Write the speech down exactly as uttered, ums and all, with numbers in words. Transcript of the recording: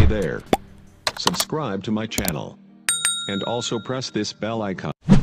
there. Subscribe to my channel. And also press this bell icon.